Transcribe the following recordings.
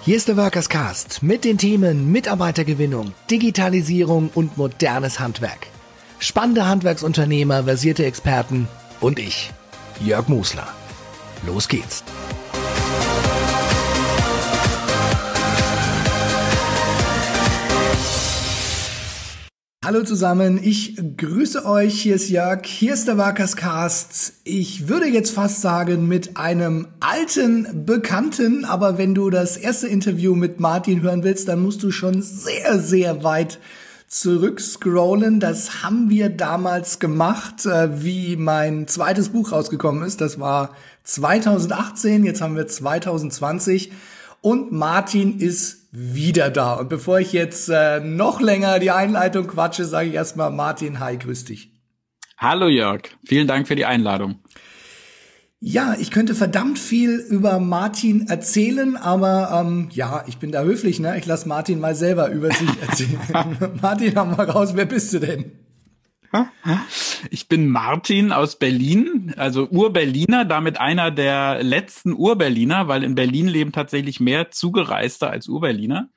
Hier ist der Workers Cast mit den Themen Mitarbeitergewinnung, Digitalisierung und modernes Handwerk. Spannende Handwerksunternehmer, versierte Experten und ich, Jörg Musler. Los geht's. Hallo zusammen, ich grüße euch, hier ist Jörg, hier ist der Workers Cast. Ich würde jetzt fast sagen mit einem alten Bekannten, aber wenn du das erste Interview mit Martin hören willst, dann musst du schon sehr, sehr weit zurückscrollen. Das haben wir damals gemacht, wie mein zweites Buch rausgekommen ist. Das war 2018, jetzt haben wir 2020 und Martin ist wieder da. Und bevor ich jetzt noch länger die Einleitung quatsche, sage ich erstmal Martin, hi, grüß dich. Hallo Jörg, vielen Dank für die Einladung. Ja, ich könnte verdammt viel über Martin erzählen, aber ich bin da höflich, ne? Ich lasse Martin mal selber über sich erzählen. Martin, hau mal raus, wer bist du denn? Ich bin Martin aus Berlin, also Ur-Berliner, damit einer der letzten Ur-Berliner, weil in Berlin leben tatsächlich mehr Zugereiste als Ur-Berliner,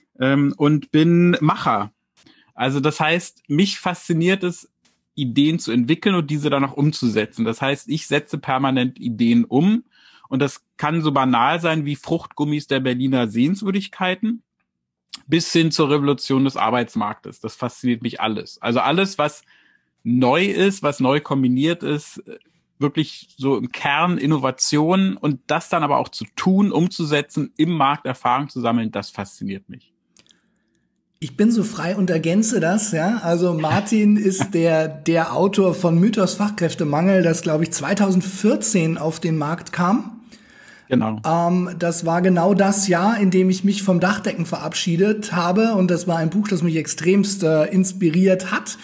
und bin Macher. Also das heißt, mich fasziniert es, Ideen zu entwickeln und diese dann auch umzusetzen. Das heißt, ich setze permanent Ideen um und das kann so banal sein wie Fruchtgummis der Berliner Sehenswürdigkeiten bis hin zur Revolution des Arbeitsmarktes. Das fasziniert mich alles. Also alles, was neu ist, was neu kombiniert ist, wirklich so im Kern Innovation und das dann aber auch zu tun, umzusetzen, im Markt Erfahrung zu sammeln, das fasziniert mich. Ich bin so frei und ergänze das, ja. Also Martin ist der Autor von Mythos Fachkräftemangel, das glaube ich 2014 auf den Markt kam. Genau. Das war genau das Jahr, in dem ich mich vom Dachdecken verabschiedet habe und das war ein Buch, das mich extremst inspiriert hat.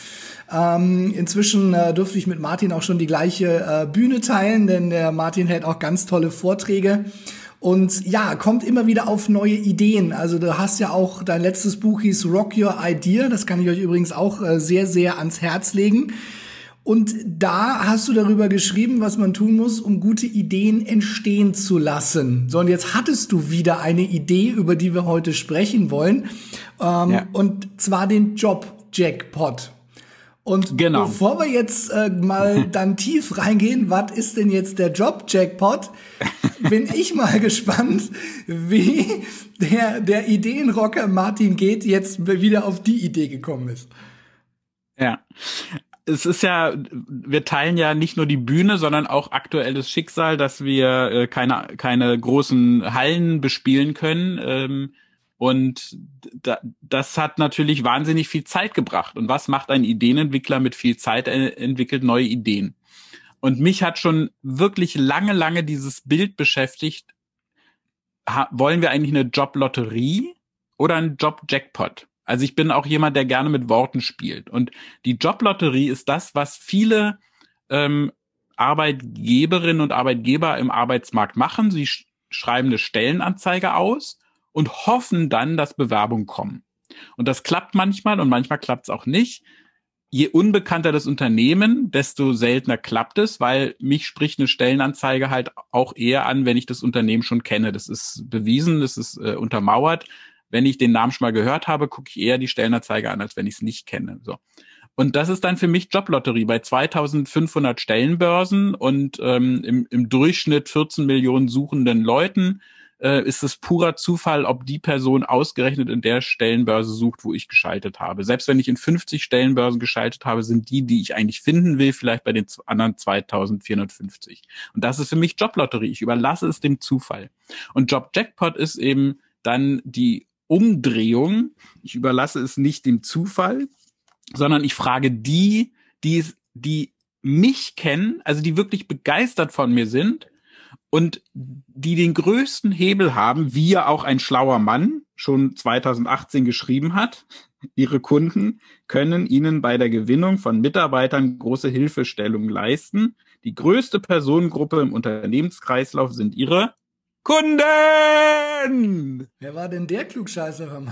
Inzwischen durfte ich mit Martin auch schon die gleiche Bühne teilen, denn der Martin hält auch ganz tolle Vorträge und ja, kommt immer wieder auf neue Ideen. Also du hast ja auch, dein letztes Buch hieß Rock Your Idea, das kann ich euch übrigens auch sehr, sehr ans Herz legen. Und da hast du darüber geschrieben, was man tun muss, um gute Ideen entstehen zu lassen. So, und jetzt hattest du wieder eine Idee, über die wir heute sprechen wollen, und zwar den Job-Jackpot. Und genau. Bevor wir jetzt mal dann tief reingehen, was ist denn jetzt der Job-Jackpot, bin ich mal gespannt, wie der Ideenrocker Martin Geht jetzt wieder auf die Idee gekommen ist. Ja, es ist ja, wir teilen ja nicht nur die Bühne, sondern auch aktuelles Schicksal, dass wir keine großen Hallen bespielen können. Und das hat natürlich wahnsinnig viel Zeit gebracht. Und was macht ein Ideenentwickler mit viel Zeit? Entwickelt neue Ideen. Und mich hat schon wirklich lange dieses Bild beschäftigt. Wollen wir eigentlich eine Joblotterie oder einen Job-Jackpot? Also ich bin auch jemand, der gerne mit Worten spielt. Und die Joblotterie ist das, was viele Arbeitgeberinnen und Arbeitgeber im Arbeitsmarkt machen. Sie schreiben eine Stellenanzeige aus und hoffen dann, dass Bewerbungen kommen. Und das klappt manchmal und manchmal klappt es auch nicht. Je unbekannter das Unternehmen, desto seltener klappt es, weil mich spricht eine Stellenanzeige halt auch eher an, wenn ich das Unternehmen schon kenne. Das ist bewiesen, das ist untermauert. Wenn ich den Namen schon mal gehört habe, gucke ich eher die Stellenanzeige an, als wenn ich es nicht kenne. So. Und das ist dann für mich Joblotterie. Bei 2500 Stellenbörsen und im Durchschnitt 14 Millionen suchenden Leuten ist es purer Zufall, ob die Person ausgerechnet in der Stellenbörse sucht, wo ich geschaltet habe. Selbst wenn ich in 50 Stellenbörsen geschaltet habe, sind die ich eigentlich finden will, vielleicht bei den anderen 2450. Und das ist für mich Joblotterie. Ich überlasse es dem Zufall. Und Job-Jackpot ist eben dann die Umdrehung. Ich überlasse es nicht dem Zufall, sondern ich frage die mich kennen, also die wirklich begeistert von mir sind, und die den größten Hebel haben, wie ja auch ein schlauer Mann schon 2018 geschrieben hat. Ihre Kunden können ihnen bei der Gewinnung von Mitarbeitern große Hilfestellung leisten. Die größte Personengruppe im Unternehmenskreislauf sind ihre Kunden! Wer war denn der Klugscheißer? Hör mal?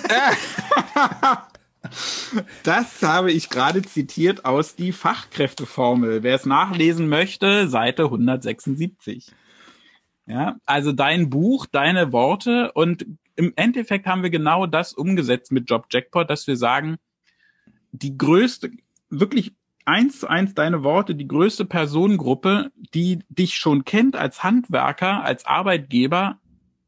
Das habe ich gerade zitiert aus die Fachkräfteformel. Wer es nachlesen möchte, Seite 176. Ja, also dein Buch, deine Worte, und im Endeffekt haben wir genau das umgesetzt mit Job Jackpot, dass wir sagen, die größte, wirklich 1:1 deine Worte, die größte Personengruppe, die dich schon kennt als Handwerker, als Arbeitgeber,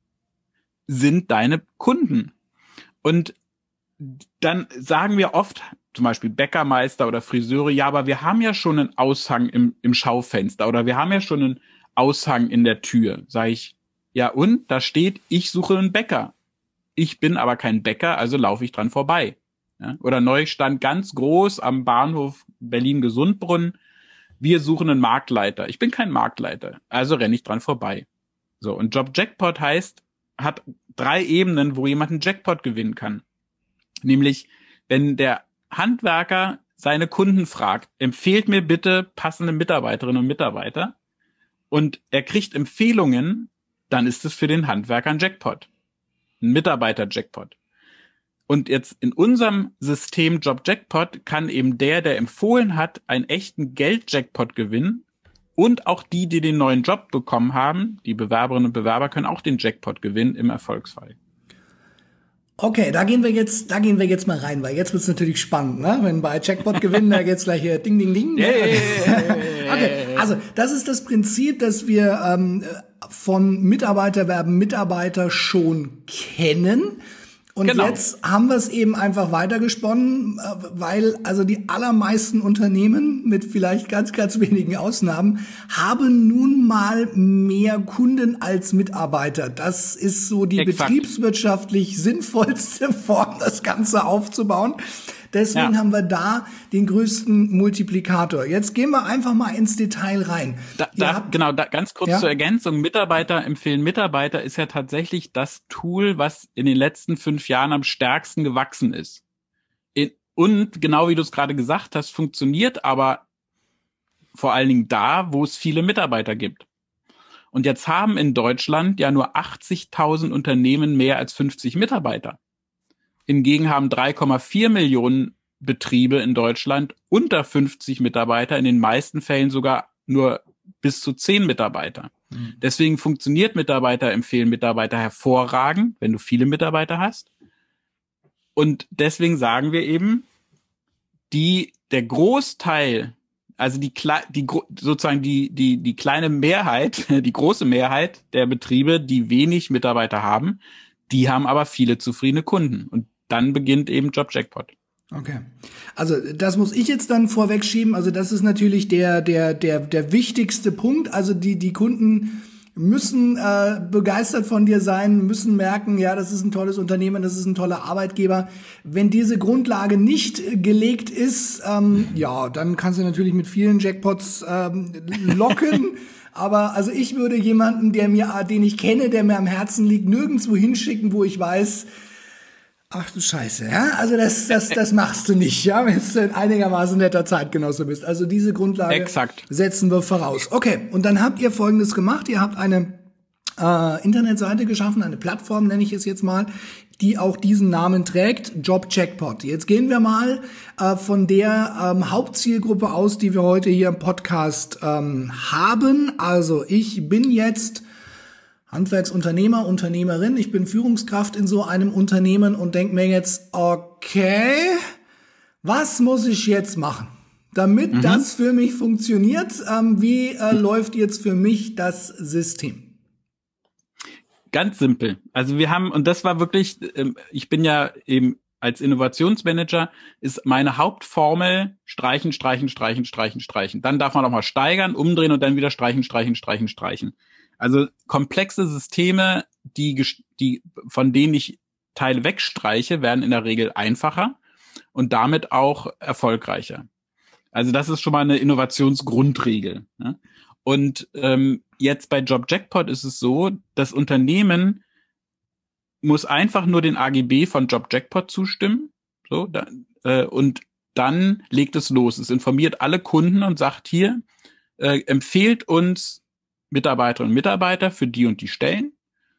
sind deine Kunden. Und dann sagen wir oft, zum Beispiel Bäckermeister oder Friseure, ja, aber wir haben ja schon einen Aushang im Schaufenster oder wir haben ja schon einen Aushang in der Tür. Sag ich, ja und? Da steht, ich suche einen Bäcker. Ich bin aber kein Bäcker, also laufe ich dran vorbei. Ja? Oder neu stand ganz groß am Bahnhof Berlin-Gesundbrunnen, wir suchen einen Marktleiter. Ich bin kein Marktleiter, also renne ich dran vorbei. So, und Job Jackpot hat 3 Ebenen, wo jemand einen Jackpot gewinnen kann. Nämlich, wenn der Handwerker seine Kunden fragt, empfehlt mir bitte passende Mitarbeiterinnen und Mitarbeiter und er kriegt Empfehlungen, dann ist es für den Handwerker ein Jackpot. Ein Mitarbeiter-Jackpot. Und jetzt in unserem System Job Jackpot kann eben der empfohlen hat, einen echten Geld-Jackpot gewinnen und auch die den neuen Job bekommen haben, die Bewerberinnen und Bewerber können auch den Jackpot gewinnen im Erfolgsfall. Okay, da gehen wir jetzt mal rein, weil jetzt wird's natürlich spannend, ne? Wenn bei Jackpot gewinnen, da geht's gleich hier Ding, Ding, Ding. Okay, also das ist das Prinzip, dass wir von Mitarbeiterwerben Mitarbeiter schon kennen. Und genau. Jetzt haben wir es eben einfach weitergesponnen, weil also die allermeisten Unternehmen, mit vielleicht ganz, ganz wenigen Ausnahmen, haben nun mal mehr Kunden als Mitarbeiter. Das ist so die betriebswirtschaftlich sinnvollste Form, das Ganze aufzubauen. Deswegen haben wir da den größten Multiplikator. Jetzt gehen wir einfach mal ins Detail rein. Ganz kurz zur Ergänzung. Mitarbeiter empfehlen Mitarbeiter ist ja tatsächlich das Tool, was in den letzten 5 Jahren am stärksten gewachsen ist. Und genau wie du es gerade gesagt hast, funktioniert aber vor allen Dingen da, wo es viele Mitarbeiter gibt. Und jetzt haben in Deutschland ja nur 80.000 Unternehmen mehr als 50 Mitarbeiter. Hingegen haben 3,4 Millionen Betriebe in Deutschland unter 50 Mitarbeiter, in den meisten Fällen sogar nur bis zu 10 Mitarbeiter. Mhm. Deswegen funktioniert Mitarbeiter empfehlen Mitarbeiter hervorragend, wenn du viele Mitarbeiter hast. Und deswegen sagen wir eben, der Großteil, also die kleine Mehrheit, die große Mehrheit der Betriebe, die wenig Mitarbeiter haben, die haben aber viele zufriedene Kunden. Und dann beginnt eben Job Jackpot. Okay. Also das muss ich jetzt dann vorwegschieben. Also das ist natürlich der wichtigste Punkt. Also die Kunden müssen begeistert von dir sein, müssen merken, ja, das ist ein tolles Unternehmen, das ist ein toller Arbeitgeber. Wenn diese Grundlage nicht gelegt ist, dann kannst du natürlich mit vielen Jackpots locken. Aber also ich würde jemanden, den ich kenne, der mir am Herzen liegt, nirgendwo hinschicken, wo ich weiß, ach du Scheiße, ja? Also das machst du nicht, ja, wenn du in einigermaßen netter Zeitgenosse bist. Also diese Grundlage setzen wir voraus. Okay, und dann habt ihr Folgendes gemacht. Ihr habt eine Internetseite geschaffen, eine Plattform nenne ich es jetzt mal, die auch diesen Namen trägt, Job Jackpot. Jetzt gehen wir mal von der Hauptzielgruppe aus, die wir heute hier im Podcast haben. Also ich bin jetzt Handwerksunternehmer, Unternehmerin, ich bin Führungskraft in so einem Unternehmen und denke mir jetzt, okay, was muss ich jetzt machen, damit das für mich funktioniert? Wie läuft jetzt für mich das System? Ganz simpel. Also wir haben, und das war wirklich, ich bin ja eben als Innovationsmanager, ist meine Hauptformel streichen. Dann darf man auch mal steigern, umdrehen und dann wieder streichen. Also komplexe Systeme, von denen ich Teile wegstreiche, werden in der Regel einfacher und damit auch erfolgreicher. Also das ist schon mal eine Innovationsgrundregel. Ne? Und jetzt bei Job Jackpot ist es so, das Unternehmen muss einfach nur den AGB von Job Jackpot zustimmen. Und dann legt es los. Es informiert alle Kunden und sagt hier, empfehlt uns Mitarbeiterinnen und Mitarbeiter für die und die Stellen.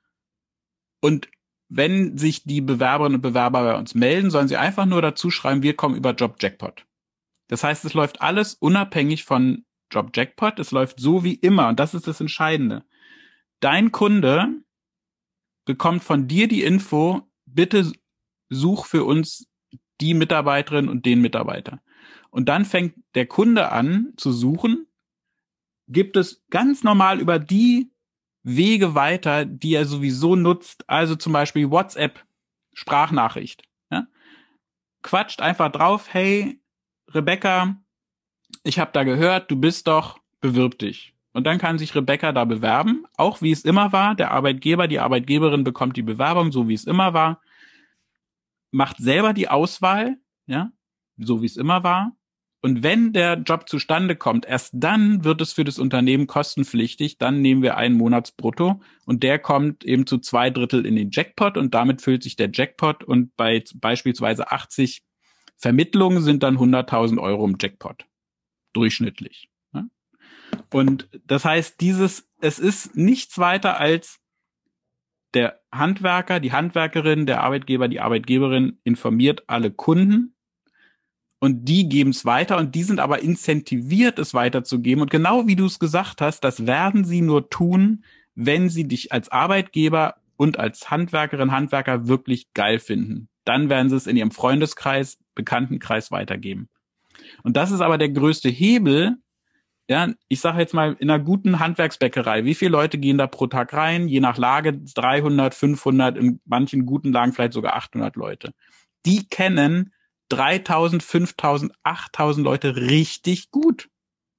Und wenn sich die Bewerberinnen und Bewerber bei uns melden, sollen sie einfach nur dazu schreiben, wir kommen über Job Jackpot. Das heißt, es läuft alles unabhängig von Job Jackpot. Es läuft so wie immer. Und das ist das Entscheidende. Dein Kunde bekommt von dir die Info, bitte such für uns die Mitarbeiterin und den Mitarbeiter. Und dann fängt der Kunde an zu suchen, gibt es ganz normal über die Wege weiter, die er sowieso nutzt, also zum Beispiel WhatsApp, Sprachnachricht. Ja? Quatscht einfach drauf, hey, Rebecca, ich habe da gehört, du bist doch, bewirb dich. Und dann kann sich Rebecca da bewerben, auch wie es immer war. Der Arbeitgeber, die Arbeitgeberin bekommt die Bewerbung, so wie es immer war, macht selber die Auswahl, ja, so wie es immer war. Und wenn der Job zustande kommt, erst dann wird es für das Unternehmen kostenpflichtig. Dann nehmen wir einen Monatsbrutto und der kommt eben zu 2/3 in den Jackpot und damit füllt sich der Jackpot und bei beispielsweise 80 Vermittlungen sind dann 100.000 Euro im Jackpot. Durchschnittlich. Ja? Und das heißt, es ist nichts weiter als der Handwerker, die Handwerkerin, der Arbeitgeber, die Arbeitgeberin informiert alle Kunden. Und die geben es weiter und die sind aber incentiviert, es weiterzugeben. Und genau wie du es gesagt hast, das werden sie nur tun, wenn sie dich als Arbeitgeber und als Handwerkerin, Handwerker wirklich geil finden. Dann werden sie es in ihrem Freundeskreis, Bekanntenkreis weitergeben. Und das ist aber der größte Hebel. Ja, ich sage jetzt mal, in einer guten Handwerksbäckerei, wie viele Leute gehen da pro Tag rein? Je nach Lage 300, 500, in manchen guten Lagen vielleicht sogar 800 Leute. Die kennen 3.000, 5.000, 8.000 Leute richtig gut.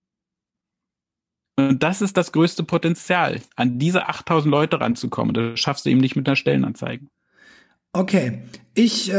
Und das ist das größte Potenzial, an diese 8.000 Leute ranzukommen. Das schaffst du eben nicht mit einer Stellenanzeige. Okay, ich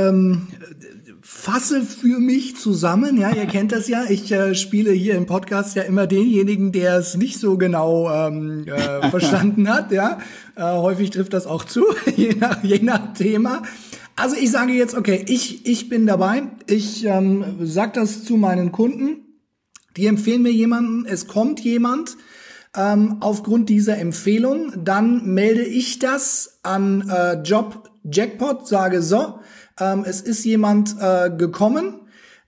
fasse für mich zusammen, ja, ihr kennt das ja, ich spiele hier im Podcast ja immer denjenigen, der es nicht so genau verstanden hat, ja. Häufig trifft das auch zu, je nach Thema. Also ich sage jetzt, okay, ich bin dabei, ich sag das zu meinen Kunden, die empfehlen mir jemanden, es kommt jemand, aufgrund dieser Empfehlung, dann melde ich das an Job Jackpot, sage so, es ist jemand gekommen,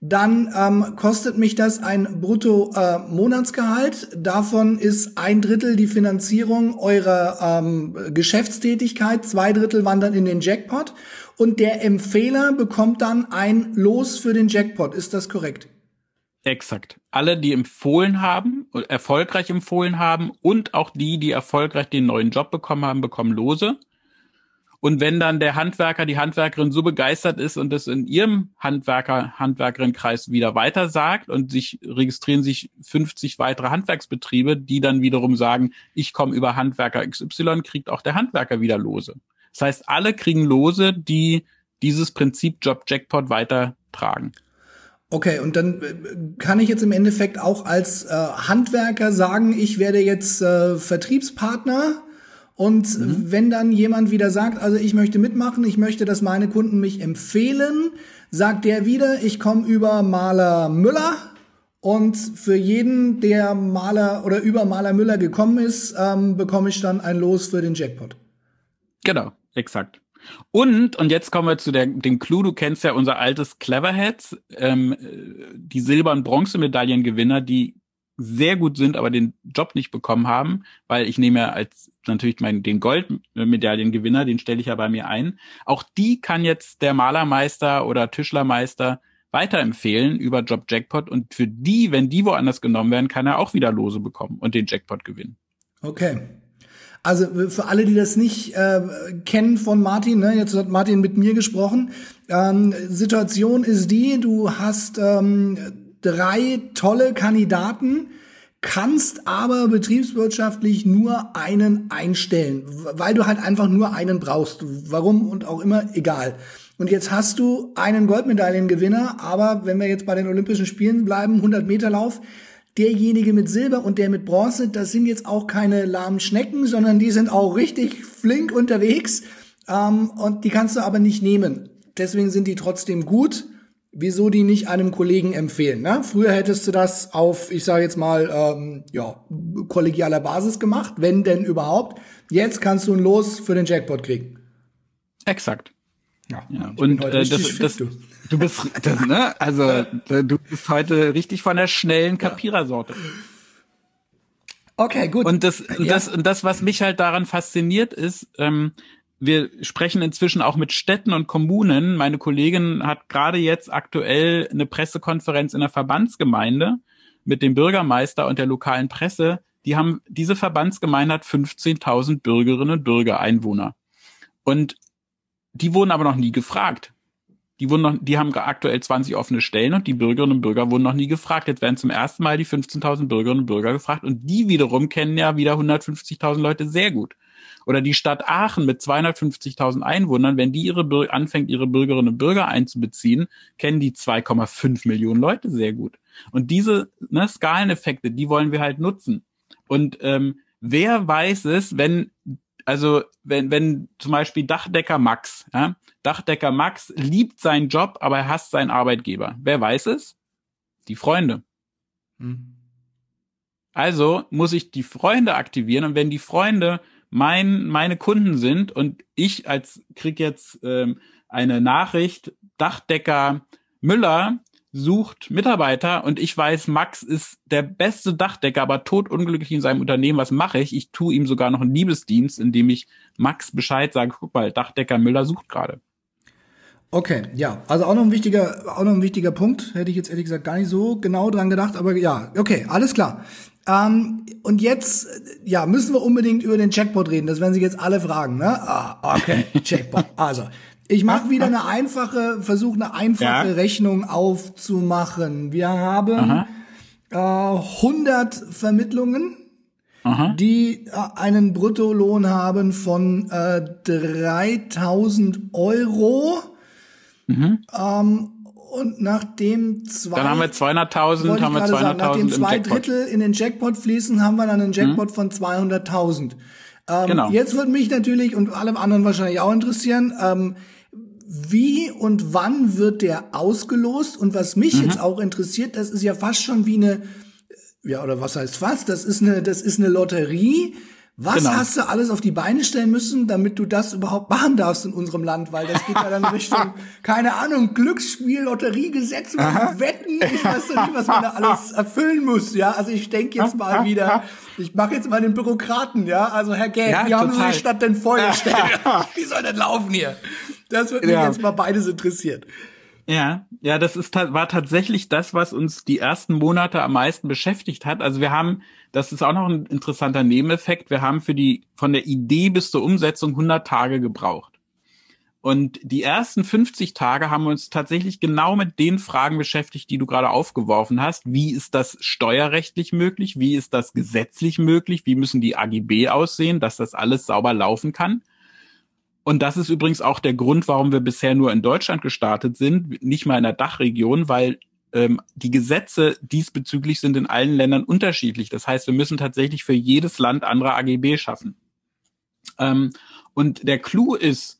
dann kostet mich das ein Brutto-Monatsgehalt. Davon ist 1/3 die Finanzierung eurer Geschäftstätigkeit, 2/3 wandern in den Jackpot und der Empfehler bekommt dann ein Los für den Jackpot. Ist das korrekt? Exakt. Alle, die empfohlen haben, erfolgreich empfohlen haben und auch die erfolgreich den neuen Job bekommen haben, bekommen Lose. Und wenn dann der Handwerker, die Handwerkerin so begeistert ist und das in ihrem Handwerkerinnenkreis wieder weiter sagt und registrieren sich 50 weitere Handwerksbetriebe, die dann wiederum sagen, ich komme über Handwerker XY, kriegt auch der Handwerker wieder Lose. Das heißt, alle kriegen Lose, die dieses Prinzip Job Jackpot weitertragen. Okay, und dann kann ich jetzt im Endeffekt auch als Handwerker sagen, ich werde jetzt Vertriebspartner. Und wenn dann jemand wieder sagt, also ich möchte mitmachen, ich möchte, dass meine Kunden mich empfehlen, sagt der wieder, ich komme über Maler Müller und für jeden, der Maler oder über Maler Müller gekommen ist, bekomme ich dann ein Los für den Jackpot. Genau, exakt. Und jetzt kommen wir zu dem Clou, du kennst ja unser altes Cleverheads, die Silber- und Bronzemedaillengewinner, die sehr gut sind, aber den Job nicht bekommen haben, weil ich nehme ja als natürlich den Goldmedaillengewinner, den stelle ich ja bei mir ein. Auch die kann jetzt der Malermeister oder Tischlermeister weiterempfehlen über Job Jackpot und für die, wenn die woanders genommen werden, kann er auch wieder Lose bekommen und den Jackpot gewinnen. Okay. Also für alle, die das nicht kennen von Martin, ne, jetzt hat Martin mit mir gesprochen. Situation ist die, du hast 3 tolle Kandidaten, kannst aber betriebswirtschaftlich nur einen einstellen, weil du halt einfach nur einen brauchst. Warum und auch immer, egal. Und jetzt hast du einen Goldmedaillengewinner, aber wenn wir jetzt bei den Olympischen Spielen bleiben, 100-Meter-Lauf, derjenige mit Silber und der mit Bronze, das sind jetzt auch keine lahmen Schnecken, sondern die sind auch richtig flink unterwegs und die kannst du aber nicht nehmen. Deswegen sind die trotzdem gut. Wieso die nicht einem Kollegen empfehlen? Ne? Früher hättest du das auf, ich sage jetzt mal, kollegialer Basis gemacht, wenn denn überhaupt. Jetzt kannst du ein Los für den Jackpot kriegen. Exakt. Ja. Und du bist, ne? Also du bist heute richtig von der schnellen Kapierersorte. Okay, gut. Und das, was mich halt daran fasziniert, ist, wir sprechen inzwischen auch mit Städten und Kommunen. Meine Kollegin hat gerade jetzt aktuell eine Pressekonferenz in der Verbandsgemeinde mit dem Bürgermeister und der lokalen Presse. Diese Verbandsgemeinde hat 15.000 Bürgerinnen und Bürger, Einwohner. Und die wurden aber noch nie gefragt. Die haben aktuell 20 offene Stellen und die Bürgerinnen und Bürger wurden noch nie gefragt. Jetzt werden zum ersten Mal die 15.000 Bürgerinnen und Bürger gefragt und die wiederum kennen ja wieder 150.000 Leute sehr gut. Oder die Stadt Aachen mit 250.000 Einwohnern, wenn die anfängt, ihre Bürgerinnen und Bürger einzubeziehen, kennen die 2,5 Millionen Leute sehr gut. Und diese Skaleneffekte, die wollen wir halt nutzen. Und wer weiß es, wenn zum Beispiel Dachdecker Max liebt seinen Job, aber er hasst seinen Arbeitgeber. Wer weiß es? Die Freunde. Also muss ich die Freunde aktivieren und wenn die Freunde meine Kunden sind und ich krieg jetzt eine Nachricht, Dachdecker Müller sucht Mitarbeiter und ich weiß, Max ist der beste Dachdecker, aber todunglücklich in seinem Unternehmen. Was mache ich? Ich tue ihm sogar noch einen Liebesdienst, indem ich Max Bescheid sage, guck mal, Dachdecker Müller sucht gerade. Okay, ja, also auch noch ein wichtiger Punkt. Hätte ich jetzt ehrlich gesagt gar nicht so genau dran gedacht, aber ja, okay, alles klar. Und jetzt, ja, müssen wir unbedingt über den Jackpot reden. Das werden sich jetzt alle fragen, ne? Okay, Jackpot. Also, ich mache wieder versuche eine einfache Rechnung aufzumachen. Wir haben 100 Vermittlungen, die einen Bruttolohn haben von 3.000 Euro. Und nachdem dann haben wir 200.000, nachdem 2 Drittel in den Jackpot fließen, haben wir dann einen Jackpot von 200.000. Genau. Jetzt würde mich natürlich und alle anderen wahrscheinlich auch interessieren, wie und wann wird der ausgelost? Und was mich jetzt auch interessiert, das ist ja fast schon wie oder was heißt fast? Das ist eine Lotterie. Was hast du alles auf die Beine stellen müssen, damit du das überhaupt machen darfst in unserem Land? Weil das geht ja dann Richtung, keine Ahnung, Glücksspiel, Lotteriegesetz, Wetten. Ich weiß doch nicht, was man da alles erfüllen muss, ja. Also ich denke jetzt mal wieder, ich mache jetzt mal den Bürokraten, ja. Also Herr Geld, wie haben Sie die Stadt denn vorgestellt? Wie soll das laufen hier? Das würde mich jetzt mal beides interessieren. Ja, das war tatsächlich das, was uns die ersten Monate am meisten beschäftigt hat. Also das ist auch noch ein interessanter Nebeneffekt, wir haben von der Idee bis zur Umsetzung 100 Tage gebraucht. Und die ersten 50 Tage haben wir uns tatsächlich genau mit den Fragen beschäftigt, die du gerade aufgeworfen hast. Wie ist das steuerrechtlich möglich? Wie ist das gesetzlich möglich? Wie müssen die AGB aussehen, dass das alles sauber laufen kann? Und das ist übrigens auch der Grund, warum wir bisher nur in Deutschland gestartet sind, nicht mal in der Dachregion, weil die Gesetze diesbezüglich sind in allen Ländern unterschiedlich. Das heißt, wir müssen tatsächlich für jedes Land andere AGB schaffen. Und der Clou ist,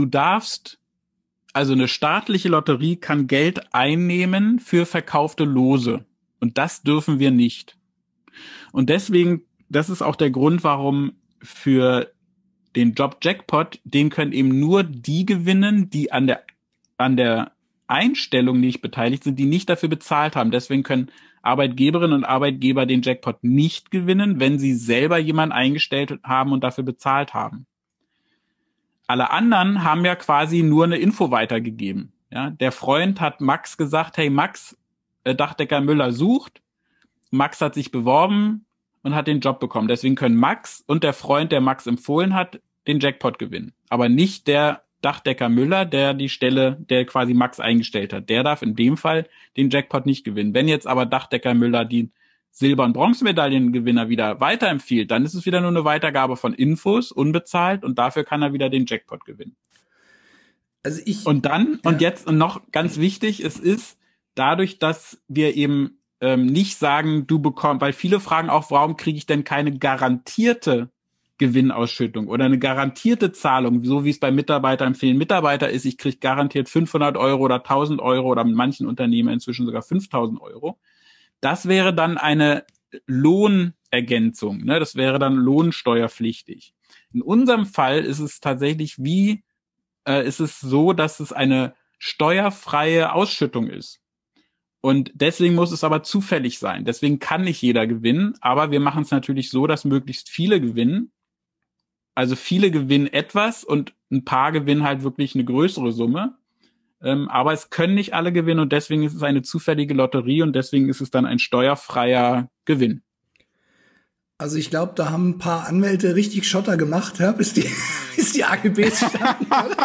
also eine staatliche Lotterie kann Geld einnehmen für verkaufte Lose. Und das dürfen wir nicht. Und deswegen, das ist auch der Grund, warum für den Job Jackpot, den können eben nur die gewinnen, die an der Einstellung nicht beteiligt sind, die nicht dafür bezahlt haben. Deswegen können Arbeitgeberinnen und Arbeitgeber den Jackpot nicht gewinnen, wenn sie selber jemanden eingestellt haben und dafür bezahlt haben. Alle anderen haben ja quasi nur eine Info weitergegeben. Ja, der Freund hat Max gesagt, hey Max, Dachdecker Müller sucht. Max hat sich beworben und hat den Job bekommen. Deswegen können Max und der Freund, der Max empfohlen hat, den Jackpot gewinnen. Aber nicht der Dachdecker Müller, der quasi Max eingestellt hat. Der darf in dem Fall den Jackpot nicht gewinnen. Wenn jetzt aber Dachdecker Müller die Silber- und Bronzemedaillengewinner wieder weiterempfiehlt, dann ist es wieder nur eine Weitergabe von Infos, unbezahlt, und dafür kann er wieder den Jackpot gewinnen. Also und jetzt noch ganz wichtig, es ist dadurch, dass wir eben nicht sagen, du bekommst, weil viele fragen auch, warum kriege ich denn keine garantierte Gewinnausschüttung oder eine garantierte Zahlung, so wie es bei Mitarbeitern vielen Mitarbeiter ist, ich kriege garantiert 500 Euro oder 1.000 Euro oder mit manchen Unternehmen inzwischen sogar 5.000 Euro. Das wäre dann eine Lohnergänzung, ne? Das wäre dann lohnsteuerpflichtig. In unserem Fall ist es tatsächlich ist es so, dass es eine steuerfreie Ausschüttung ist. Und deswegen muss es aber zufällig sein. Deswegen kann nicht jeder gewinnen, aber wir machen es natürlich so, dass möglichst viele gewinnen. Also viele gewinnen etwas und ein paar gewinnen halt wirklich eine größere Summe. Aber es können nicht alle gewinnen und deswegen ist es eine zufällige Lotterie und deswegen ist es dann ein steuerfreier Gewinn. Also ich glaube, da haben ein paar Anwälte richtig Schotter gemacht, ja, bis die AGBs standen.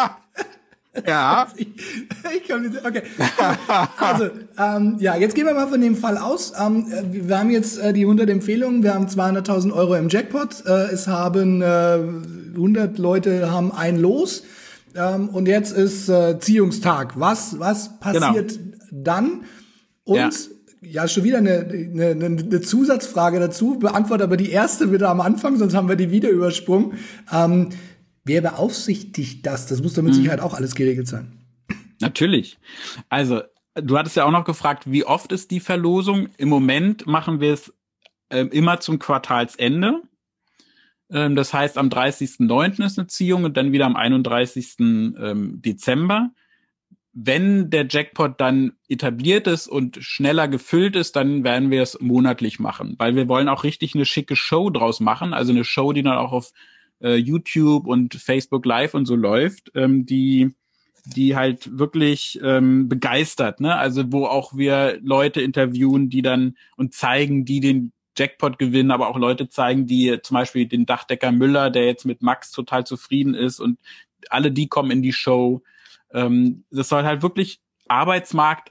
Ja. Ich kann nicht, okay. Also, ja, jetzt gehen wir mal von dem Fall aus. Wir haben jetzt die 100 Empfehlungen, wir haben 200.000 Euro im Jackpot. Es haben 100 Leute haben ein Los. Und jetzt ist Ziehungstag. Was passiert dann? Und ja, schon wieder eine Zusatzfrage dazu. Beantworte aber die erste bitte am Anfang, sonst haben wir die wieder übersprungen. Wer beaufsichtigt das? Das muss doch mit Sicherheit auch alles geregelt sein. Natürlich. Also, du hattest ja auch noch gefragt, wie oft ist die Verlosung? Im Moment machen wir es immer zum Quartalsende. Das heißt, am 30.09. ist eine Ziehung und dann wieder am 31. Dezember. Wenn der Jackpot dann etabliert ist und schneller gefüllt ist, dann werden wir es monatlich machen, weil wir wollen auch richtig eine schicke Show draus machen, also eine Show, die dann auch auf YouTube und Facebook Live und so läuft, die halt wirklich begeistert, ne? Also wo auch wir Leute interviewen, die dann und zeigen, die den Jackpot gewinnen, aber auch Leute zeigen, die zum Beispiel den Dachdecker Müller, der jetzt mit Max total zufrieden ist und alle die kommen in die Show. Das soll halt wirklich Arbeitsmarkt,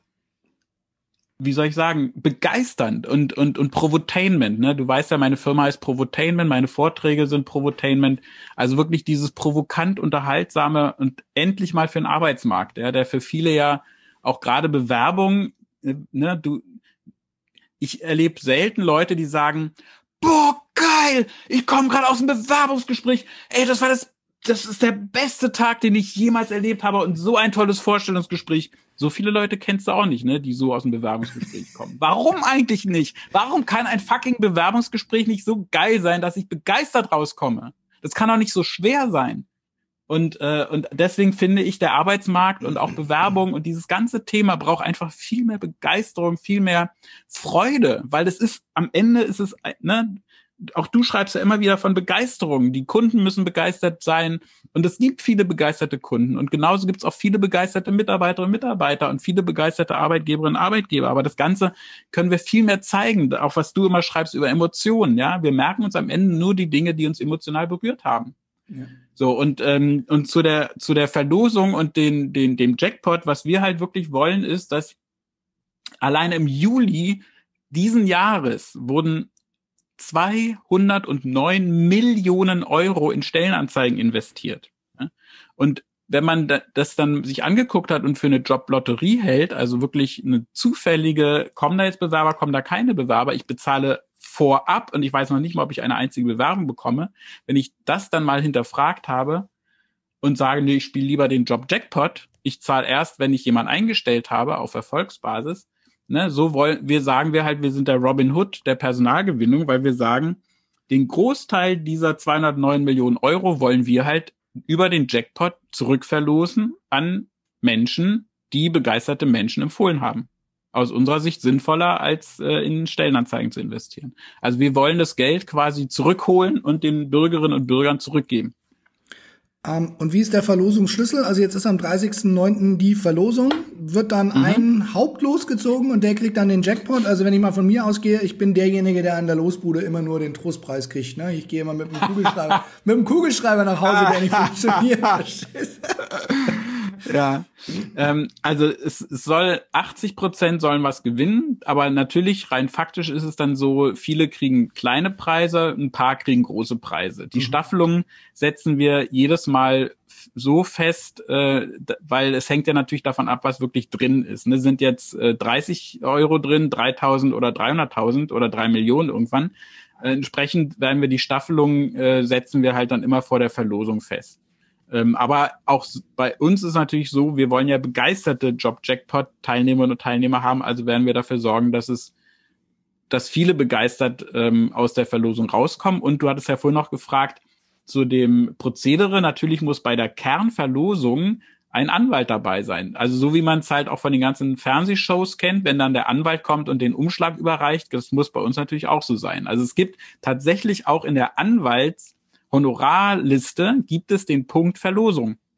wie soll ich sagen, begeisternd und Provotainment, ne? Du weißt ja, meine Firma heißt Provotainment, meine Vorträge sind Provotainment, also wirklich dieses provokant unterhaltsame und endlich mal für den Arbeitsmarkt, ja, der für viele ja auch gerade Bewerbung, ne, ich erlebe selten Leute, die sagen, boah, geil, ich komme gerade aus dem Bewerbungsgespräch, ey, das ist der beste Tag, den ich jemals erlebt habe und so ein tolles Vorstellungsgespräch. So viele Leute kennst du auch nicht, ne, die so aus dem Bewerbungsgespräch kommen. Warum eigentlich nicht? Warum kann ein fucking Bewerbungsgespräch nicht so geil sein, dass ich begeistert rauskomme? Das kann doch nicht so schwer sein. Und deswegen finde ich, der Arbeitsmarkt und auch Bewerbung und dieses ganze Thema braucht einfach viel mehr Begeisterung, viel mehr Freude, weil am Ende ist es, ne, auch du schreibst ja immer wieder von Begeisterung. Die Kunden müssen begeistert sein und es gibt viele begeisterte Kunden und genauso gibt es auch viele begeisterte Mitarbeiterinnen und Mitarbeiter und viele begeisterte Arbeitgeberinnen und Arbeitgeber. Aber das Ganze können wir viel mehr zeigen, auch was du immer schreibst über Emotionen. Ja, wir merken uns am Ende nur die Dinge, die uns emotional berührt haben. Ja. So und zu der Verlosung und dem Jackpot, was wir halt wirklich wollen, ist, dass allein im Juli diesen Jahres wurden 209 Millionen Euro in Stellenanzeigen investiert. Und wenn man das dann sich angeguckt hat und für eine Joblotterie hält, also wirklich eine zufällige, kommen da jetzt Bewerber, kommen da keine Bewerber, ich bezahle vorab und ich weiß noch nicht mal, ob ich eine einzige Bewerbung bekomme, wenn ich das dann mal hinterfragt habe und sage, nee, ich spiele lieber den Job Jackpot, ich zahle erst, wenn ich jemanden eingestellt habe auf Erfolgsbasis, ne, sagen wir halt, wir sind der Robin Hood der Personalgewinnung, weil wir sagen, den Großteil dieser 209 Millionen Euro wollen wir halt über den Jackpot zurückverlosen an Menschen, die begeisterte Menschen empfohlen haben. Aus unserer Sicht sinnvoller, als in Stellenanzeigen zu investieren. Also wir wollen das Geld quasi zurückholen und den Bürgerinnen und Bürgern zurückgeben. Und wie ist der Verlosungsschlüssel? Also jetzt ist am 30.09. die Verlosung. Wird dann ein Hauptlos gezogen und der kriegt dann den Jackpot? Also wenn ich mal von mir ausgehe, ich bin derjenige, der an der Losbude immer nur den Trostpreis kriegt. Ne? Ich gehe immer mit dem Kugelschreiber nach Hause, der nicht funktioniert. Ja, also es soll 80% sollen was gewinnen, aber natürlich rein faktisch ist es dann so, viele kriegen kleine Preise, ein paar kriegen große Preise. Die Staffelung setzen wir jedes Mal so fest, weil es hängt ja natürlich davon ab, was wirklich drin ist. Ne? Sind jetzt 30 Euro drin, 3.000 oder 300.000 oder 3 Millionen irgendwann. Entsprechend werden wir die Staffelung, setzen wir halt dann immer vor der Verlosung fest. Aber auch bei uns ist natürlich so, wir wollen ja begeisterte Job-Jackpot-Teilnehmerinnen und Teilnehmer haben, also werden wir dafür sorgen, dass viele begeistert aus der Verlosung rauskommen. Und du hattest ja vorhin noch gefragt zu dem Prozedere. Natürlich muss bei der Kernverlosung ein Anwalt dabei sein. Also so wie man es halt auch von den ganzen Fernsehshows kennt, wenn dann der Anwalt kommt und den Umschlag überreicht, das muss bei uns natürlich auch so sein. Also es gibt tatsächlich auch in der Honorarliste gibt es den Punkt Verlosung.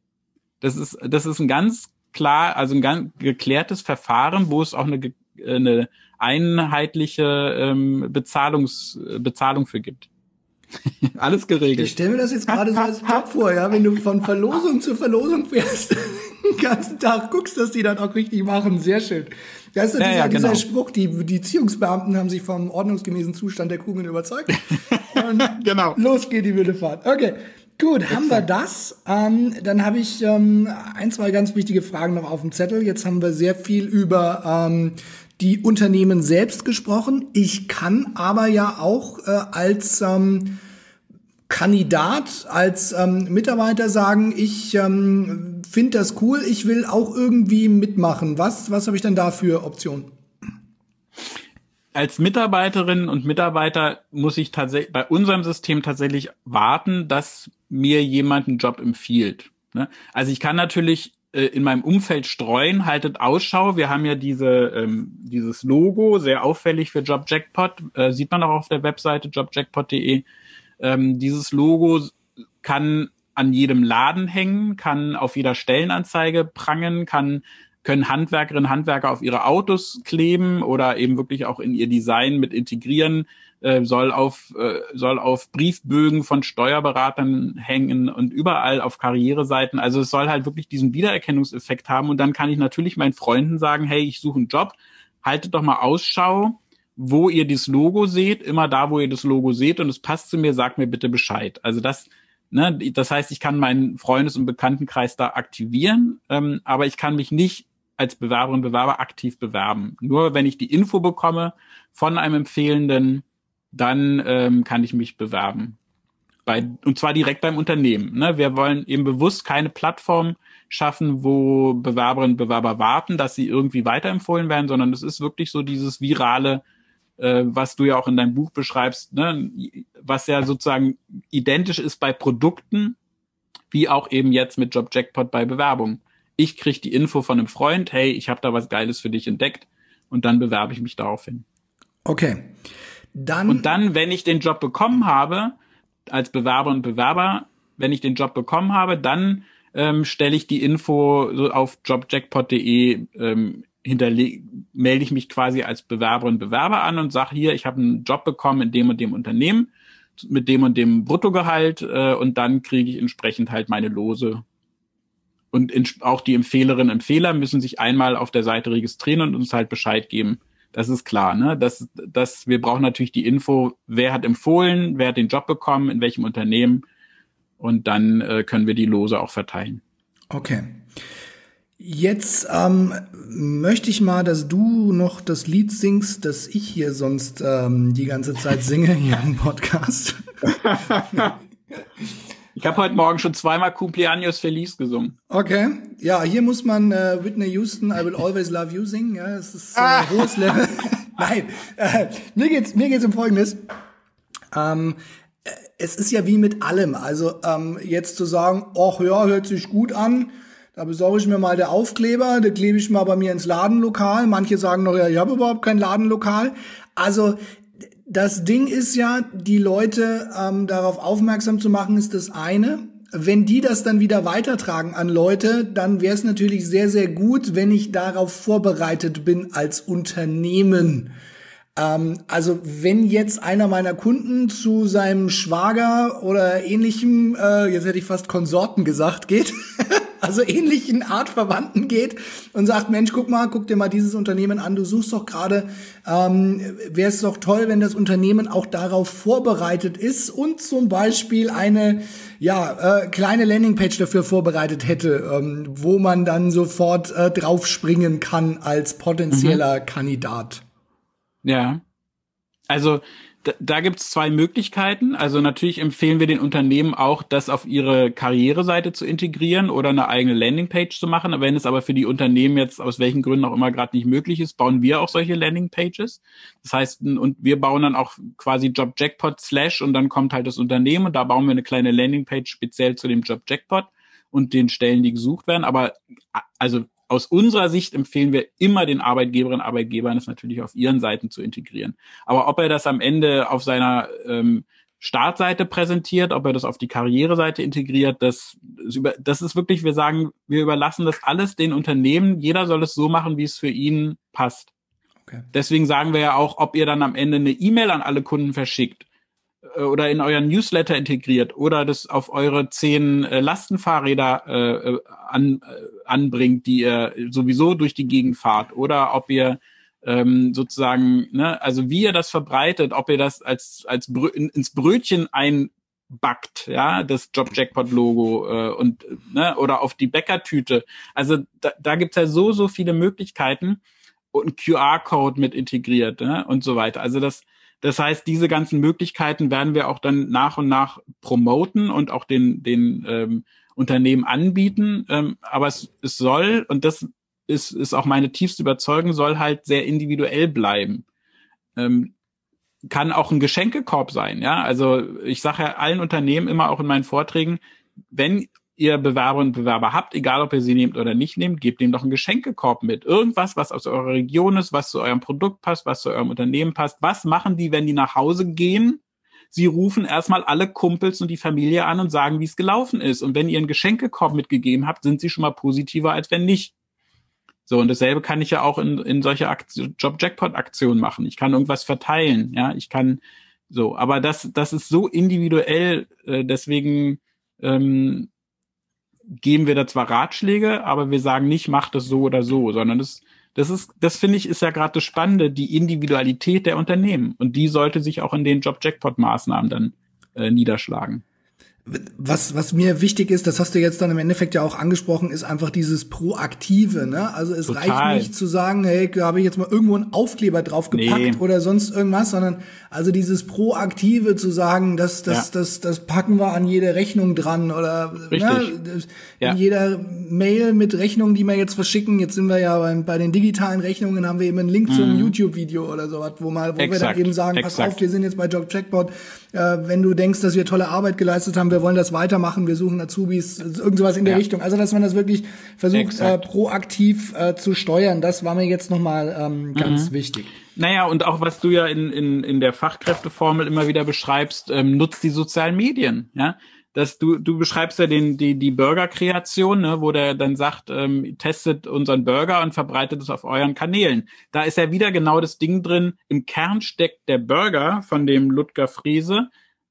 Das ist ein ganz klar, also ein ganz geklärtes Verfahren, wo es auch eine einheitliche Bezahlung für gibt. Alles geregelt. Ich stelle mir das jetzt gerade so als Job vor, ja, wenn du von Verlosung zu Verlosung fährst, den ganzen Tag guckst, dass die das auch richtig machen. Sehr schön. Das ist dieser Spruch, die Ziehungsbeamten haben sich vom ordnungsgemäßen Zustand der Kugeln überzeugt. Und genau. Los geht die wilde Fahrt. Okay, gut, haben wir das. Dann habe ich ein, zwei ganz wichtige Fragen noch auf dem Zettel. Jetzt haben wir sehr viel über die Unternehmen selbst gesprochen. Ich kann aber ja auch als Kandidat, als Mitarbeiter sagen, ich finde das cool, ich will auch irgendwie mitmachen. Was habe ich dann da für Optionen? Als Mitarbeiterinnen und Mitarbeiter muss ich tatsächlich bei unserem System tatsächlich warten, dass mir jemand einen Job empfiehlt. Ne? Also ich kann natürlich in meinem Umfeld streuen, haltet Ausschau. Wir haben ja dieses Logo, sehr auffällig für JobJackpot, sieht man auch auf der Webseite jobjackpot.de. Dieses Logo kann an jedem Laden hängen, kann auf jeder Stellenanzeige prangen, können Handwerkerinnen und Handwerker auf ihre Autos kleben oder eben wirklich auch in ihr Design mit integrieren, soll auf Briefbögen von Steuerberatern hängen und überall auf Karriereseiten. Also es soll halt wirklich diesen Wiedererkennungseffekt haben und dann kann ich natürlich meinen Freunden sagen, hey, ich suche einen Job, haltet doch mal Ausschau, wo ihr das Logo seht, immer da, wo ihr das Logo seht und es passt zu mir, sagt mir bitte Bescheid. Also das heißt, ich kann meinen Freundes- und Bekanntenkreis da aktivieren, aber ich kann mich nicht als Bewerberin, Bewerber aktiv bewerben. Nur wenn ich die Info bekomme von einem Empfehlenden, dann kann ich mich bewerben. Und zwar direkt beim Unternehmen. Ne? Wir wollen eben bewusst keine Plattform schaffen, wo Bewerberinnen und Bewerber warten, dass sie irgendwie weiterempfohlen werden, sondern es ist wirklich so dieses virale, was du ja auch in deinem Buch beschreibst, ne? Was ja sozusagen identisch ist bei Produkten, wie auch eben jetzt mit JobJackpot bei Bewerbungen. Ich kriege die Info von einem Freund, hey, ich habe da was Geiles für dich entdeckt und dann bewerbe ich mich daraufhin. Okay. Und dann, wenn ich den Job bekommen habe, als Bewerber und Bewerber, wenn ich den Job bekommen habe, dann stelle ich die Info so auf jobjackpot.de, melde ich mich quasi als Bewerberin und Bewerber an und sage hier, ich habe einen Job bekommen in dem und dem Unternehmen mit dem und dem Bruttogehalt und dann kriege ich entsprechend halt meine Lose. Und auch die Empfehlerinnen und Empfehler müssen sich einmal auf der Seite registrieren und uns halt Bescheid geben. Das ist klar, ne? Wir brauchen natürlich die Info, wer hat empfohlen, wer hat den Job bekommen, in welchem Unternehmen. Und dann können wir die Lose auch verteilen. Okay. Jetzt möchte ich mal, dass du noch das Lied singst, das ich hier sonst die ganze Zeit singe hier im Podcast. Ich habe heute Morgen schon zweimal Cumpleaños Feliz gesungen. Okay. Ja, hier muss man Whitney Houston, I Will Always Love You singen. Ja, das ist ein hohes Level. Nein, mir geht's um Folgendes. Es ist ja wie mit allem. Also jetzt zu sagen, ach ja, hört sich gut an, da besorge ich mir mal den Aufkleber, den klebe ich mal bei mir ins Ladenlokal. Manche sagen noch, ja, ich habe überhaupt kein Ladenlokal. Also das Ding ist ja, die Leute darauf aufmerksam zu machen, ist das eine. Wenn die das dann wieder weitertragen an Leute, dann wäre es natürlich sehr, sehr gut, wenn ich darauf vorbereitet bin als Unternehmen. Also wenn jetzt einer meiner Kunden zu seinem Schwager oder ähnlichem, jetzt hätte ich fast Konsorten gesagt, geht, also ähnlichen Artverwandten geht und sagt, Mensch, guck dir mal dieses Unternehmen an, du suchst doch gerade, wäre es doch toll, wenn das Unternehmen auch darauf vorbereitet ist und zum Beispiel eine kleine Landingpage dafür vorbereitet hätte, wo man dann sofort draufspringen kann als potenzieller Kandidat. Ja, also da gibt's zwei Möglichkeiten. Also natürlich empfehlen wir den Unternehmen auch, das auf ihre Karriereseite zu integrieren oder eine eigene Landingpage zu machen. Wenn es aber für die Unternehmen jetzt aus welchen Gründen auch immer gerade nicht möglich ist, bauen wir auch solche Landingpages. Das heißt, und wir bauen dann auch quasi JobJackpot / und dann kommt halt das Unternehmen und da bauen wir eine kleine Landingpage speziell zu dem JobJackpot und den Stellen, die gesucht werden. Aber also aus unserer Sicht empfehlen wir immer den Arbeitgeberinnen und Arbeitgebern, das natürlich auf ihren Seiten zu integrieren. Aber ob er das am Ende auf seiner Startseite präsentiert, ob er das auf die Karriereseite integriert, das ist wirklich, wir sagen, wir überlassen das alles den Unternehmen. Jeder soll es so machen, wie es für ihn passt. Okay. Deswegen sagen wir ja auch, ob ihr dann am Ende eine E-Mail an alle Kunden verschickt oder in euren Newsletter integriert oder das auf eure 10 Lastenfahrräder anbringt, die ihr sowieso durch die Gegend fahrt, oder ob ihr sozusagen, ne, also wie ihr das verbreitet, ob ihr das ins Brötchen einbackt, ja, das Job-Jackpot-Logo und ne, oder auf die Bäckertüte. Also da gibt's ja so viele Möglichkeiten und ein QR-Code mit integriert, ne, und so weiter. Also das heißt, diese ganzen Möglichkeiten werden wir auch dann nach und nach promoten und auch den Unternehmen anbieten. Aber es soll, und das ist auch meine tiefste Überzeugung, soll halt sehr individuell bleiben. Kann auch ein Geschenkekorb sein, ja. Also ich sage ja allen Unternehmen immer auch in meinen Vorträgen, wenn ihr Bewerberinnen und Bewerber habt, egal ob ihr sie nehmt oder nicht nehmt, gebt dem doch einen Geschenkekorb mit. Irgendwas, was aus eurer Region ist, was zu eurem Produkt passt, was zu eurem Unternehmen passt. Was machen die, wenn die nach Hause gehen? Sie rufen erstmal alle Kumpels und die Familie an und sagen, wie es gelaufen ist. Und wenn ihr einen Geschenkekorb mitgegeben habt, sind sie schon mal positiver, als wenn nicht. So, und dasselbe kann ich ja auch in solche Job-Jackpot-Aktionen machen. Ich kann irgendwas verteilen, ja, ich kann so, aber das ist so individuell, deswegen geben wir da zwar Ratschläge, aber wir sagen nicht, macht das so oder so, sondern das finde ich, ist ja gerade das Spannende, die Individualität der Unternehmen. Und die sollte sich auch in den Job-Jackpot-Maßnahmen dann niederschlagen. Was mir wichtig ist, das hast du jetzt dann im Endeffekt ja auch angesprochen, ist einfach dieses Proaktive, ne? Also es reicht nicht zu sagen, hey, da habe ich jetzt mal irgendwo einen Aufkleber drauf gepackt oder sonst irgendwas, sondern also dieses Proaktive zu sagen, das packen wir an jede Rechnung dran oder in jeder Mail mit Rechnungen, die wir jetzt verschicken. Jetzt sind wir ja bei den digitalen Rechnungen, haben wir eben einen Link zum YouTube-Video oder sowas, wo wir dann eben sagen, pass auf, wir sind jetzt bei Job Jackpot, wenn du denkst, dass wir tolle Arbeit geleistet haben, wir wollen das weitermachen, wir suchen Azubis, irgend sowas in der Richtung. Also, dass man das wirklich versucht, proaktiv zu steuern, das war mir jetzt nochmal ganz wichtig. Naja, und auch was du ja in der Fachkräfteformel immer wieder beschreibst, nutzt die sozialen Medien, ja. Dass du beschreibst ja die Burger-Kreation, ne, wo der dann sagt, testet unseren Burger und verbreitet es auf euren Kanälen. Da ist ja wieder genau das Ding drin, im Kern steckt der Burger von dem Ludger Frese.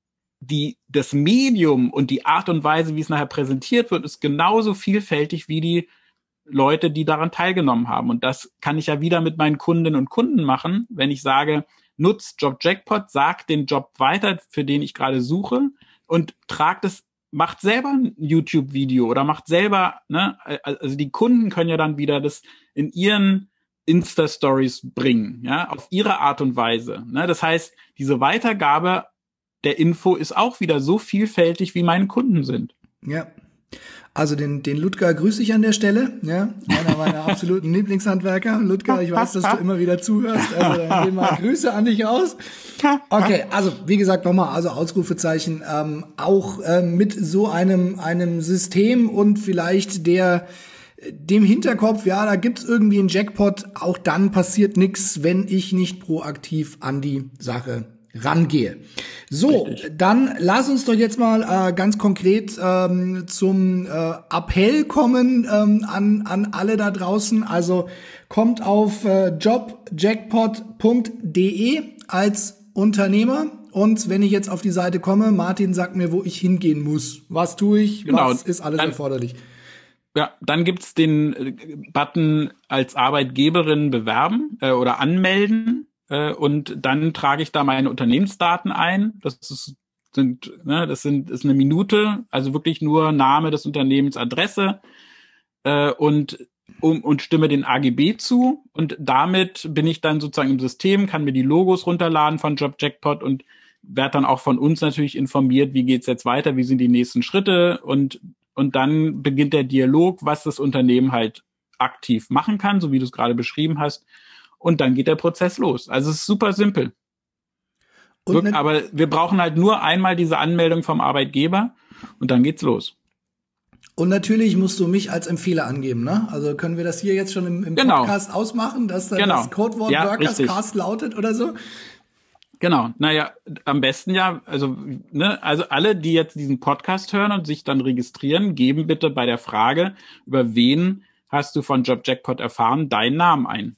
Das Medium und die Art und Weise, wie es nachher präsentiert wird, ist genauso vielfältig wie die Leute, die daran teilgenommen haben. Und das kann ich ja wieder mit meinen Kundinnen und Kunden machen, wenn ich sage, nutzt Job Jackpot, sagt den Job weiter, für den ich gerade suche, und macht selber ein YouTube-Video oder macht selber, ne, also die Kunden können ja dann wieder das in ihren Insta-Stories bringen, ja, auf ihre Art und Weise, ne. Das heißt, diese Weitergabe der Info ist auch wieder so vielfältig, wie meine Kunden sind. Ja. Also den Ludger grüße ich an der Stelle, ja, einer meiner absoluten Lieblingshandwerker. Ludger, ich weiß, dass du immer wieder zuhörst, also dann gehen mal Grüße an dich raus. Okay, also wie gesagt nochmal, also Ausrufezeichen, auch mit so einem System und vielleicht dem Hinterkopf, ja, da gibt's irgendwie einen Jackpot, auch dann passiert nichts, wenn ich nicht proaktiv an die Sache rangehe. So, dann lass uns doch jetzt mal ganz konkret zum Appell kommen an alle da draußen. Also kommt auf jobjackpot.de als Unternehmer. Und wenn ich jetzt auf die Seite komme, Martin sagt mir, wo ich hingehen muss. Was tue ich? Genau. Was ist alles erforderlich? Ja, dann gibt's den Button als Arbeitgeberin bewerben oder anmelden. Und dann trage ich da meine Unternehmensdaten ein. Das ist eine Minute, also wirklich nur Name des Unternehmens, Adresse und stimme den AGB zu. Und damit bin ich dann sozusagen im System, kann mir die Logos runterladen von Job Jackpot und werde dann auch von uns natürlich informiert, wie geht's jetzt weiter, wie sind die nächsten Schritte, und dann beginnt der Dialog, was das Unternehmen halt aktiv machen kann, so wie du es gerade beschrieben hast. Und dann geht der Prozess los. Also es ist super simpel. Aber wir brauchen halt nur einmal diese Anmeldung vom Arbeitgeber und dann geht's los. Und natürlich musst du mich als Empfehler angeben, ne? Also können wir das hier jetzt schon im Podcast ausmachen, dass dann das Codewort Workerscast lautet oder so? Genau, naja, am besten also alle, die jetzt diesen Podcast hören und sich dann registrieren, geben bitte bei der Frage, über wen hast du von Jobjackpot erfahren, deinen Namen ein.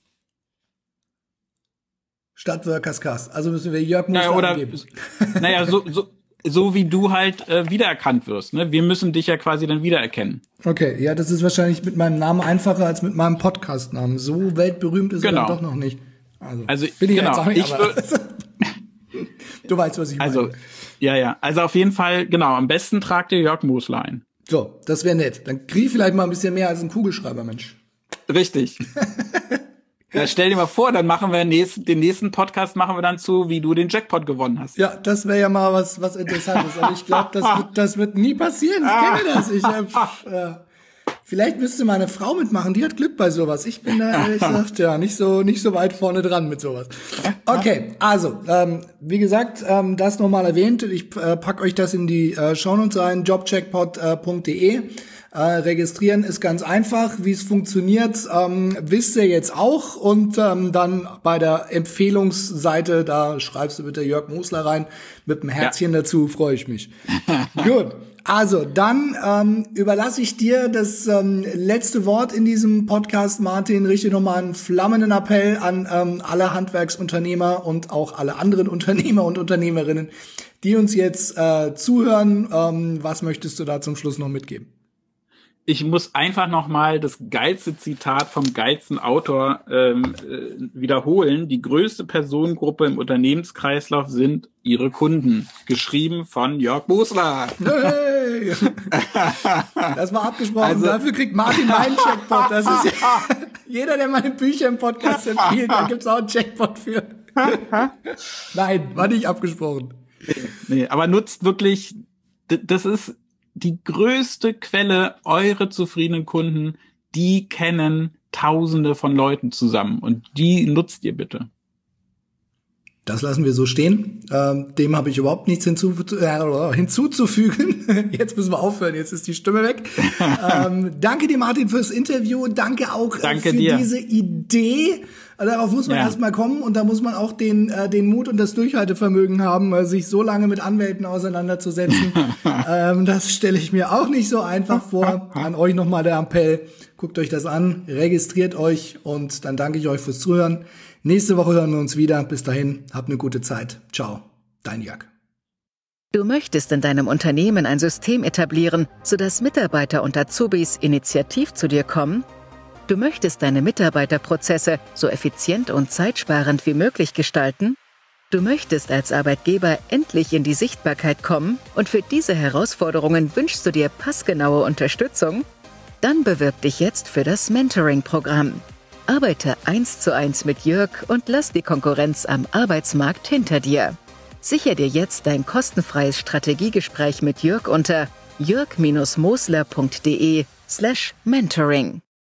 Statt Workers Cast. Also müssen wir Jörg Musler angeben. Naja, so wie du halt wiedererkannt wirst. Ne? Wir müssen dich ja quasi dann wiedererkennen. Okay, ja, das ist wahrscheinlich mit meinem Namen einfacher als mit meinem Podcast-Namen. So weltberühmt ist er dann doch noch nicht. Also bin ich jetzt auch nicht, aber du weißt, was ich meine. Also, ja. Also auf jeden Fall, genau, am besten tragt ihr Jörg Musler ein. So, das wäre nett. Dann krieg ich vielleicht mal ein bisschen mehr als ein Kugelschreiber, Mensch. Richtig. Ja, stell dir mal vor, dann machen wir den nächsten Podcast machen wir dann zu, wie du den Jackpot gewonnen hast. Ja, das wäre ja mal was Interessantes. Aber ich glaube, das wird nie passieren. Ich kenne das. Vielleicht müsste meine Frau mitmachen. Die hat Glück bei sowas. Ich bin da ehrlich gesagt nicht so weit vorne dran mit sowas. Okay, also wie gesagt, das nochmal erwähnt. Ich pack euch das in die Shownotes rein. Jobjackpot.de. Registrieren ist ganz einfach. Wie es funktioniert, wisst ihr jetzt auch. Und dann bei der Empfehlungsseite, da schreibst du bitte Jörg Musler rein. Mit einem Herzchen dazu, freue ich mich. Gut. Also, dann überlasse ich dir das letzte Wort in diesem Podcast, Martin. Richte nochmal einen flammenden Appell an alle Handwerksunternehmer und auch alle anderen Unternehmer und Unternehmerinnen, die uns jetzt zuhören. Was möchtest du da zum Schluss noch mitgeben? Ich muss einfach noch mal das geilste Zitat vom geilsten Autor wiederholen. Die größte Personengruppe im Unternehmenskreislauf sind ihre Kunden. Geschrieben von Jörg Musler. Hey. Das war abgesprochen. Also, dafür kriegt Martin meinen Jackpot. Das ist jeder, der meine Bücher im Podcast empfiehlt, da gibt's auch einen Jackpot für. Nein, war nicht abgesprochen. Nee, aber nutzt wirklich, das ist die größte Quelle, eure zufriedenen Kunden, die kennen Tausende von Leuten zusammen und die nutzt ihr bitte. Das lassen wir so stehen. Dem habe ich überhaupt nichts hinzuzufügen. Jetzt müssen wir aufhören, jetzt ist die Stimme weg. Danke dir, Martin, fürs Interview. Danke auch für diese Idee. Darauf muss man erstmal kommen und da muss man auch den Mut und das Durchhaltevermögen haben, sich so lange mit Anwälten auseinanderzusetzen. Das stelle ich mir auch nicht so einfach vor. An euch nochmal der Appell. Guckt euch das an, registriert euch und dann danke ich euch fürs Zuhören. Nächste Woche hören wir uns wieder. Bis dahin, habt eine gute Zeit. Ciao, dein Jörg. Du möchtest in deinem Unternehmen ein System etablieren, sodass Mitarbeiter und Azubis initiativ zu dir kommen? Du möchtest deine Mitarbeiterprozesse so effizient und zeitsparend wie möglich gestalten? Du möchtest als Arbeitgeber endlich in die Sichtbarkeit kommen und für diese Herausforderungen wünschst du dir passgenaue Unterstützung? Dann bewirb dich jetzt für das Mentoring-Programm. Arbeite 1:1 mit Jörg und lass die Konkurrenz am Arbeitsmarkt hinter dir. Sichere dir jetzt dein kostenfreies Strategiegespräch mit Jörg unter jörg-mosler.de/mentoring.